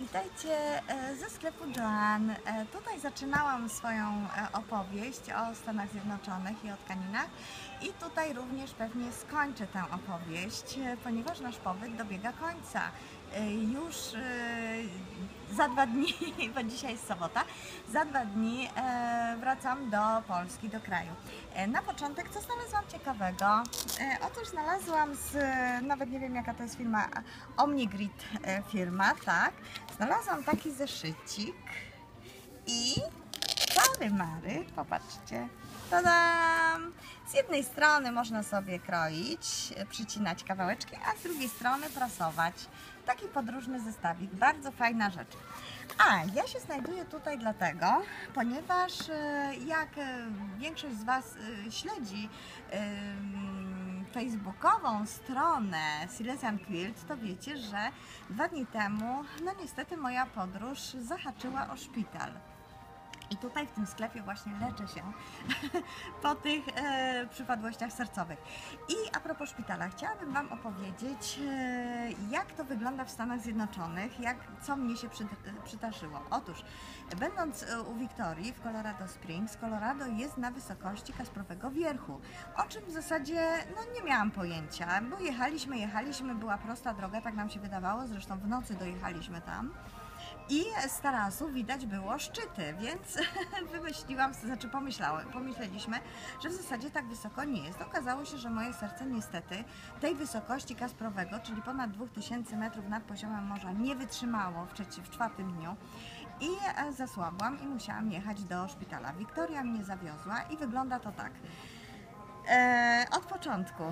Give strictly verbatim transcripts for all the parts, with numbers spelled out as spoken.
Witajcie ze sklepu Joann. Tutaj zaczynałam swoją opowieść o Stanach Zjednoczonych i o tkaninach i tutaj również pewnie skończę tę opowieść, ponieważ nasz pobyt dobiega końca. Już za dwa dni, bo dzisiaj jest sobota, za dwa dni wracam do Polski, do kraju. Na początek, co znalazłam ciekawego? Otóż znalazłam z, nawet nie wiem jaka to jest firma, Omnigrid firma, tak. Znalazłam taki zeszycik i czary mary, popatrzcie. Tadam! Z jednej strony można sobie kroić, przycinać kawałeczki, a z drugiej strony prasować. Taki podróżny zestawik, bardzo fajna rzecz. A ja się znajduję tutaj dlatego, ponieważ jak większość z Was śledzi facebookową stronę Silesian Quilt, to wiecie, że dwa dni temu, no niestety moja podróż zahaczyła o szpital. I tutaj w tym sklepie właśnie leczę się po tych e, przypadłościach sercowych. I a propos szpitala, chciałabym Wam opowiedzieć, e, jak to wygląda w Stanach Zjednoczonych, jak, co mnie się przy, przydarzyło. Otóż, będąc u Wiktorii w Colorado Springs, Colorado jest na wysokości Kasprowego Wierchu, o czym w zasadzie no, nie miałam pojęcia, bo jechaliśmy, jechaliśmy, była prosta droga, tak nam się wydawało, zresztą w nocy dojechaliśmy tam. I z tarasu widać było szczyty, więc wymyśliłam, znaczy pomyślałem, pomyśleliśmy, że w zasadzie tak wysoko nie jest. Okazało się, że moje serce niestety tej wysokości Kasprowego, czyli ponad dwóch tysięcy metrów nad poziomem morza, nie wytrzymało w, trzeci, w czwartym dniu i zasłabłam i musiałam jechać do szpitala. Wiktoria mnie zawiozła i wygląda to tak. E, od początku.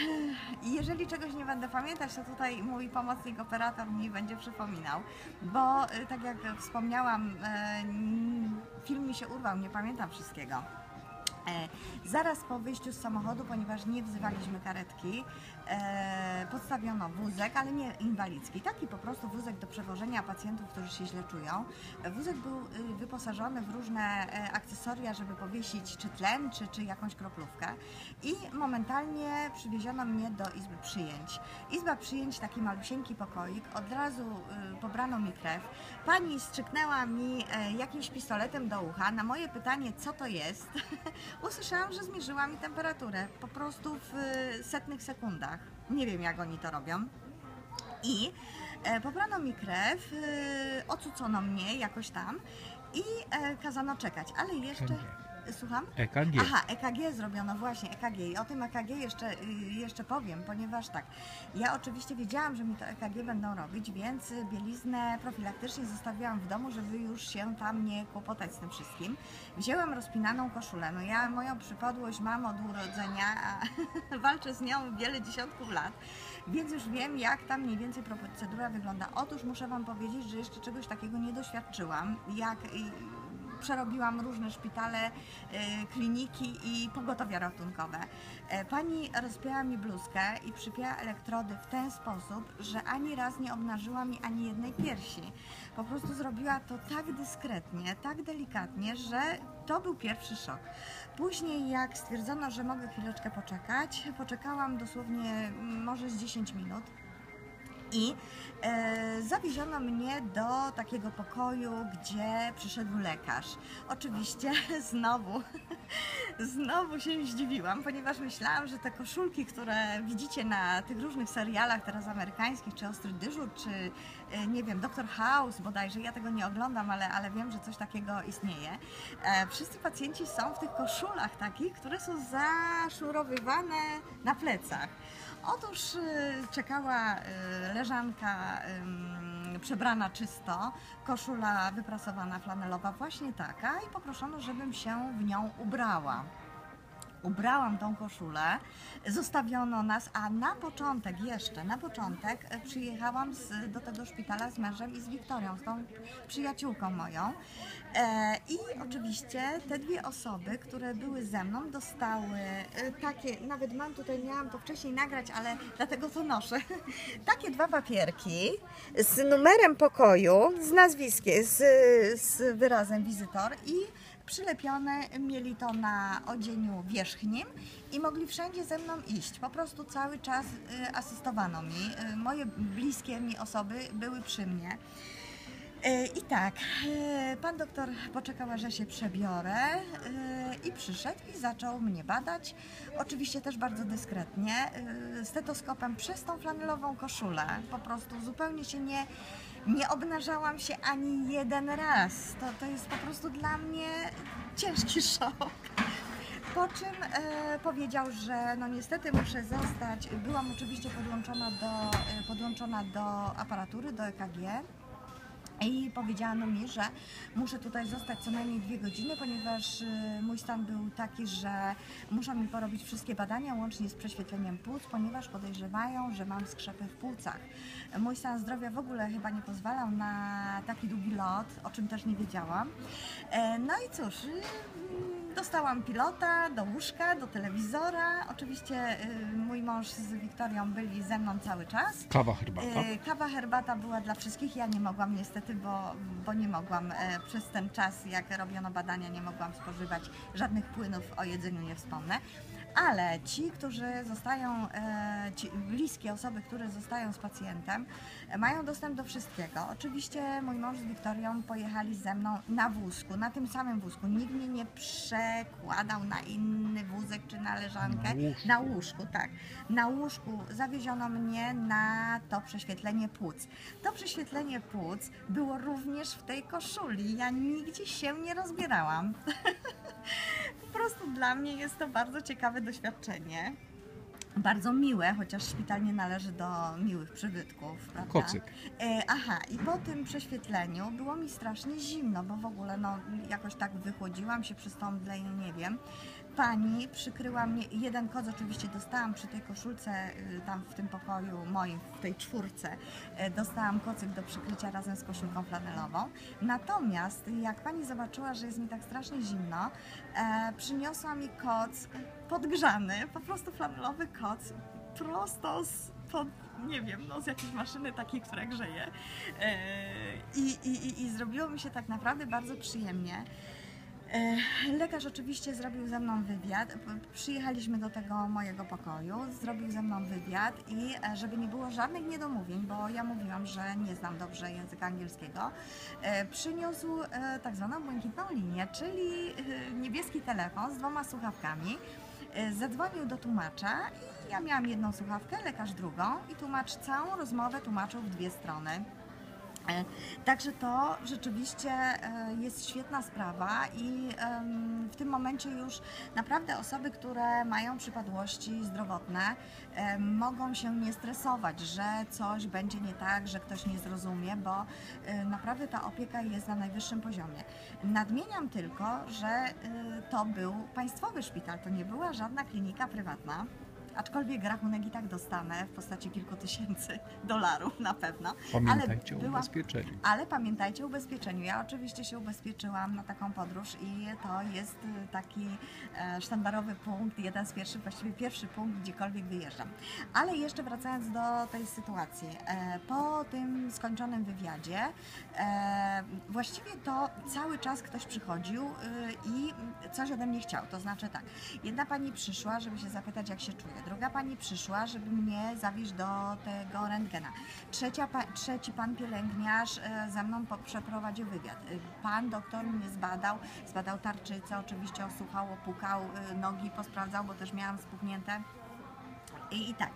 Jeżeli czegoś nie będę pamiętać, to tutaj mój pomocnik operator mi będzie przypominał, bo e, tak jak wspomniałam, e, film mi się urwał, nie pamiętam wszystkiego. E, zaraz po wyjściu z samochodu, ponieważ nie wzywaliśmy karetki, e, podstawiono wózek, ale nie inwalidzki, taki po prostu wózek do przewożenia pacjentów, którzy się źle czują. Wózek był y, wyposażony w różne e, akcesoria, żeby powiesić czy tlen, czy, czy jakąś kroplówkę i momentalnie przywieziono mnie do izby przyjęć. Izba przyjęć, taki malusieńki pokoik, od razu y, pobrano mi krew. Pani strzyknęła mi e, jakimś pistoletem do ucha. Na moje pytanie, co to jest, usłyszałam, że zmierzyła mi temperaturę po prostu w setnych sekundach. Nie wiem, jak oni to robią. I e, pobrano mi krew, e, ocucono mnie jakoś tam i e, kazano czekać, ale jeszcze... Słucham? E K G. Aha, E K G zrobiono, właśnie E K G i o tym E K G jeszcze, jeszcze powiem, ponieważ tak, ja oczywiście wiedziałam, że mi to E K G będą robić, więc bieliznę profilaktycznie zostawiłam w domu, żeby już się tam nie kłopotać z tym wszystkim. Wzięłam rozpinaną koszulę, no ja moją przypadłość mam od urodzenia, a walczę z nią wiele dziesiątków lat, więc już wiem, jak tam mniej więcej procedura wygląda. Otóż muszę Wam powiedzieć, że jeszcze czegoś takiego nie doświadczyłam, jak... Przerobiłam różne szpitale, kliniki i pogotowia ratunkowe. Pani rozpięła mi bluzkę i przypięła elektrody w ten sposób, że ani raz nie obnażyła mi ani jednej piersi. Po prostu zrobiła to tak dyskretnie, tak delikatnie, że to był pierwszy szok. Później jak stwierdzono, że mogę chwileczkę poczekać, poczekałam dosłownie może z dziesięć minut. I e, zawieziono mnie do takiego pokoju, gdzie przyszedł lekarz. Oczywiście znowu, znowu się zdziwiłam, ponieważ myślałam, że te koszulki, które widzicie na tych różnych serialach teraz amerykańskich, czy Ostry Dyżur, czy e, nie wiem, doktor House bodajże, ja tego nie oglądam, ale, ale wiem, że coś takiego istnieje. E, wszyscy pacjenci są w tych koszulach takich, które są zaszurowywane na plecach. Otóż czekała leżanka przebrana czysto, koszula wyprasowana flanelowa, właśnie taka i poproszono, żebym się w nią ubrała. Ubrałam tą koszulę, zostawiono nas, a na początek jeszcze, na początek przyjechałam z, do tego szpitala z mężem i z Wiktorią, z tą przyjaciółką moją. E, I oczywiście te dwie osoby, które były ze mną, dostały e, takie, nawet mam tutaj, miałam to wcześniej nagrać, ale dlatego to noszę, takie dwa papierki z numerem pokoju, z nazwiskiem, z, z wyrazem wizytor i przylepione mieli to na odzieniu wierzchnim i mogli wszędzie ze mną iść. Po prostu cały czas asystowano mi. Moje bliskie mi osoby były przy mnie. I tak, pan doktor poczekał, że się przebiorę i przyszedł i zaczął mnie badać. Oczywiście też bardzo dyskretnie, stetoskopem przez tą flanelową koszulę. Po prostu zupełnie się nie, nie obnażałam się ani jeden raz. To, to jest po prostu dla mnie ciężki szok. Po czym e, powiedział, że no niestety muszę zostać. Byłam oczywiście podłączona do, podłączona do aparatury, do E K G. I powiedziano mi, że muszę tutaj zostać co najmniej dwie godziny, ponieważ mój stan był taki, że muszą mi porobić wszystkie badania, łącznie z prześwietleniem płuc, ponieważ podejrzewają, że mam skrzepy w płucach. Mój stan zdrowia w ogóle chyba nie pozwalał na taki długi lot, o czym też nie wiedziałam. No i cóż, dostałam pilota do łóżka, do telewizora. Oczywiście mój mąż z Wiktorią byli ze mną cały czas. Kawa, herbata? Kawa, herbata była dla wszystkich. Ja nie mogłam niestety, bo, bo nie mogłam przez ten czas, jak robiono badania, nie mogłam spożywać żadnych płynów, o jedzeniu nie wspomnę. Ale ci, którzy zostają, ci bliskie osoby, które zostają z pacjentem, mają dostęp do wszystkiego. Oczywiście mój mąż z Wiktorią pojechali ze mną na wózku, na tym samym wózku. Nikt mnie nie przekładał na inny wózek czy na leżankę. Na łóżku. Na łóżku, tak. Na łóżku zawieziono mnie na to prześwietlenie płuc. To prześwietlenie płuc było również w tej koszuli. Ja nigdzie się nie rozbierałam. Po prostu dla mnie jest to bardzo ciekawe doświadczenie. Bardzo miłe, chociaż szpital nie należy do miłych przybytków, prawda? Kocyk. E, aha, i po tym prześwietleniu było mi strasznie zimno, bo w ogóle no, jakoś tak wychłodziłam się przez tą mdle, nie wiem. Pani przykryła mnie, jeden koc oczywiście dostałam przy tej koszulce, tam w tym pokoju moim, w tej czwórce, dostałam kocyk do przykrycia razem z koszulką flanelową. Natomiast jak pani zobaczyła, że jest mi tak strasznie zimno, e, przyniosła mi koc podgrzany, po prostu flanelowy koc, prosto z pod, nie wiem, no z jakiejś maszyny takiej, która grzeje. E, i, i, I zrobiło mi się tak naprawdę bardzo przyjemnie. Lekarz oczywiście zrobił ze mną wywiad, przyjechaliśmy do tego mojego pokoju, zrobił ze mną wywiad i żeby nie było żadnych niedomówień, bo ja mówiłam, że nie znam dobrze języka angielskiego, przyniósł tak zwaną błękitną linię, czyli niebieski telefon z dwoma słuchawkami, zadzwonił do tłumacza i ja miałam jedną słuchawkę, lekarz drugą i tłumacz całą rozmowę tłumaczył w dwie strony. Także to rzeczywiście jest świetna sprawa i w tym momencie już naprawdę osoby, które mają przypadłości zdrowotne, mogą się nie stresować, że coś będzie nie tak, że ktoś nie zrozumie, bo naprawdę ta opieka jest na najwyższym poziomie. Nadmieniam tylko, że to był państwowy szpital, to nie była żadna klinika prywatna. Aczkolwiek rachunek i tak dostanę w postaci kilku tysięcy dolarów na pewno. Pamiętajcie ale o byłam, ubezpieczeniu. Ale pamiętajcie o ubezpieczeniu. Ja oczywiście się ubezpieczyłam na taką podróż i to jest taki sztandarowy punkt, jeden z pierwszych, właściwie pierwszy punkt, gdziekolwiek wyjeżdżam. Ale jeszcze wracając do tej sytuacji. Po tym skończonym wywiadzie właściwie to cały czas ktoś przychodził i coś ode mnie chciał. To znaczy tak, jedna pani przyszła, żeby się zapytać, jak się czuję. Druga pani przyszła, żeby mnie zawieźć do tego rentgena. Trzecia, trzeci pan pielęgniarz ze mną przeprowadził wywiad. Pan doktor mnie zbadał, zbadał tarczycę, oczywiście osłuchał, opukał, nogi posprawdzał, bo też miałam spuchnięte. I, i tak.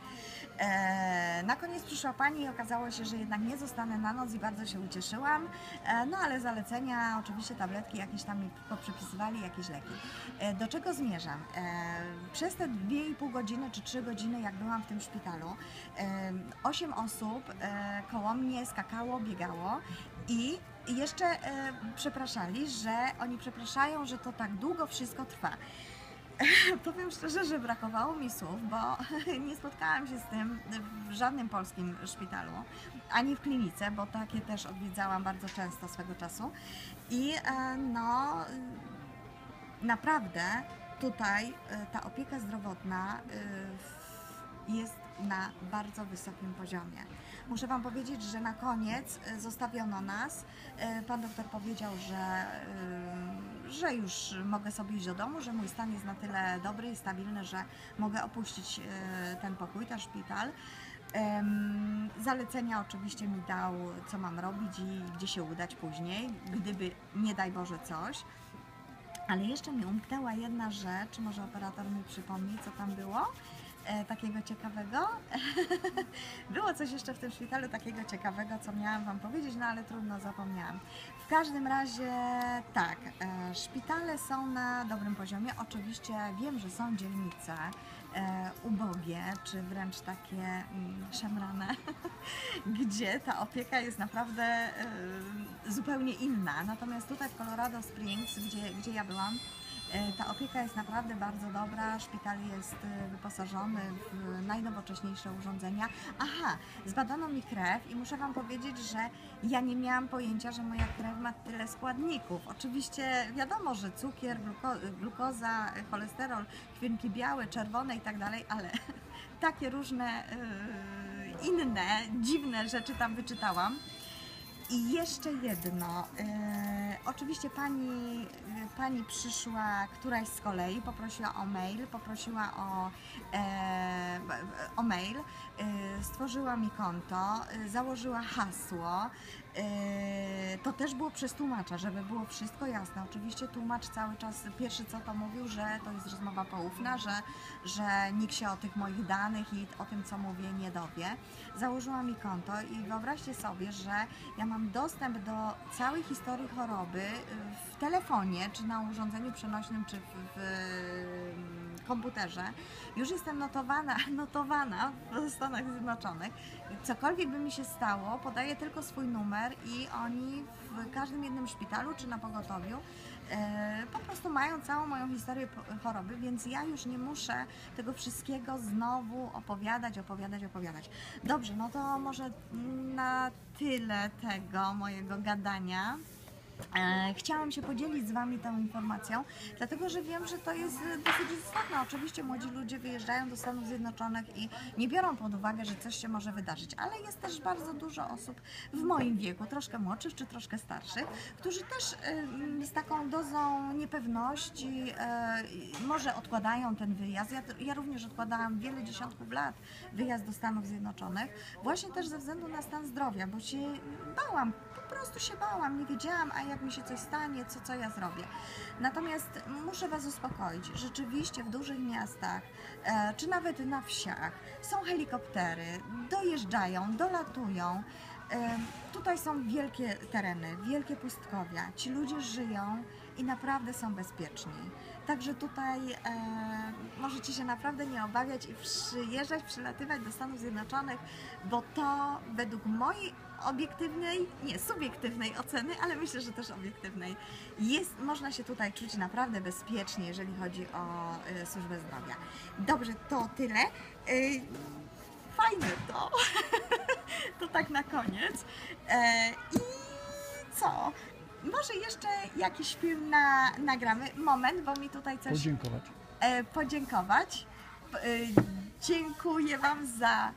E, na koniec przyszła pani i okazało się, że jednak nie zostanę na noc i bardzo się ucieszyłam. E, no ale zalecenia, oczywiście tabletki jakieś tam mi poprzepisywali, jakieś leki. E, do czego zmierzam? E, przez te dwie i pół godziny czy trzy godziny, jak byłam w tym szpitalu, e, osiem osób e, koło mnie skakało, biegało i jeszcze e, przepraszali, że oni przepraszają, że to tak długo wszystko trwa. Powiem szczerze, że brakowało mi słów, bo nie spotkałam się z tym w żadnym polskim szpitalu, ani w klinice, bo takie też odwiedzałam bardzo często swego czasu. I no, naprawdę tutaj ta opieka zdrowotna jest na bardzo wysokim poziomie. Muszę Wam powiedzieć, że na koniec zostawiono nas. Pan doktor powiedział, że, że już mogę sobie iść do domu, że mój stan jest na tyle dobry i stabilny, że mogę opuścić ten pokój, ten szpital. Zalecenia oczywiście mi dał, co mam robić i gdzie się udać później, gdyby nie daj Boże coś. Ale jeszcze mi umknęła jedna rzecz, może operator mi przypomni, co tam było e, takiego ciekawego. Było coś jeszcze w tym szpitalu takiego ciekawego, co miałam Wam powiedzieć, no ale trudno, zapomniałam. W każdym razie tak, e, szpitale są na dobrym poziomie. Oczywiście wiem, że są dzielnice e, ubogie, czy wręcz takie mm, szemrane, gdzie ta opieka jest naprawdę e, zupełnie inna. Natomiast tutaj w Colorado Springs, gdzie, gdzie ja byłam, ta opieka jest naprawdę bardzo dobra, szpital jest wyposażony w najnowocześniejsze urządzenia. Aha, zbadano mi krew i muszę Wam powiedzieć, że ja nie miałam pojęcia, że moja krew ma tyle składników. Oczywiście wiadomo, że cukier, gluko glukoza, cholesterol, krwinki białe, czerwone i tak dalej, ale takie różne yy, inne, dziwne rzeczy tam wyczytałam. I jeszcze jedno, e, oczywiście pani, pani przyszła, któraś z kolei poprosiła o mail, poprosiła o, e, o mail, e, stworzyła mi konto, e, założyła hasło, e, to też było przez tłumacza, żeby było wszystko jasne. Oczywiście tłumacz cały czas, pierwszy co to mówił, że to jest rozmowa poufna, że, że nikt się o tych moich danych i o tym co mówię nie dowie. Założyła mi konto i wyobraźcie sobie, że ja mam dostęp do całej historii choroby w telefonie, czy na urządzeniu przenośnym, czy w, w komputerze. Już jestem notowana, notowana w Stanach Zjednoczonych. Cokolwiek by mi się stało, podaję tylko swój numer i oni w każdym jednym szpitalu, czy na pogotowiu e, po prostu mają całą moją historię choroby, więc ja już nie muszę tego wszystkiego znowu opowiadać, opowiadać, opowiadać. Dobrze, no to może na tyle tego mojego gadania. E, chciałam się podzielić z Wami tą informacją, dlatego że wiem, że to jest dosyć istotne. Oczywiście młodzi ludzie wyjeżdżają do Stanów Zjednoczonych i nie biorą pod uwagę, że coś się może wydarzyć, ale jest też bardzo dużo osób w moim wieku, troszkę młodszych czy troszkę starszych, którzy też e, z taką dozą niepewności e, może odkładają ten wyjazd. Ja, ja również odkładałam wiele dziesiątków lat wyjazd do Stanów Zjednoczonych, właśnie też ze względu na stan zdrowia, bo się bałam, po prostu się bałam, nie wiedziałam, a jak mi się coś stanie, co, co ja zrobię. Natomiast muszę Was uspokoić, rzeczywiście w dużych miastach, e, czy nawet na wsiach są helikoptery, dojeżdżają, dolatują. E, tutaj są wielkie tereny, wielkie pustkowia, ci ludzie żyją i naprawdę są bezpieczni. Także tutaj e, możecie się naprawdę nie obawiać i przyjeżdżać, przylatywać do Stanów Zjednoczonych, bo to według mojej obiektywnej, nie, subiektywnej oceny, ale myślę, że też obiektywnej, jest, można się tutaj czuć naprawdę bezpiecznie, jeżeli chodzi o y, służbę zdrowia. Dobrze, to tyle. Y, fajne to. To tak na koniec. E, I co? Może jeszcze jakiś film na, nagramy. Moment, bo mi tutaj coś... Podziękować. E, podziękować. E, dziękuję Wam za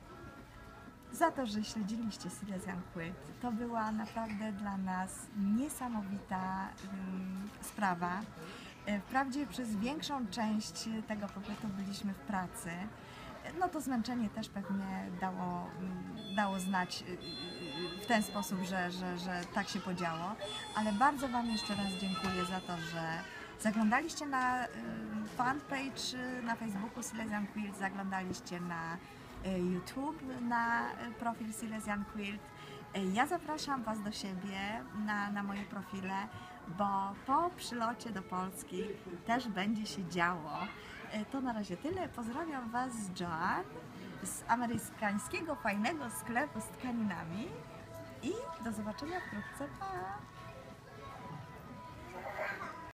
za to, że śledziliście Silesian Quilt. To była naprawdę dla nas niesamowita um, sprawa. Wprawdzie przez większą część tego pobytu byliśmy w pracy. No to zmęczenie też pewnie dało, dało znać w ten sposób, że, że, że tak się podziało. Ale bardzo Wam jeszcze raz dziękuję za to, że zaglądaliście na fanpage na Facebooku Silesian Quilt, zaglądaliście na YouTube, na profil Silesian Quilt. Ja zapraszam Was do siebie na, na moje profile, bo po przylocie do Polski też będzie się działo. To na razie tyle. Pozdrawiam Was z Joanne, z amerykańskiego fajnego sklepu z tkaninami i do zobaczenia wkrótce. Pa!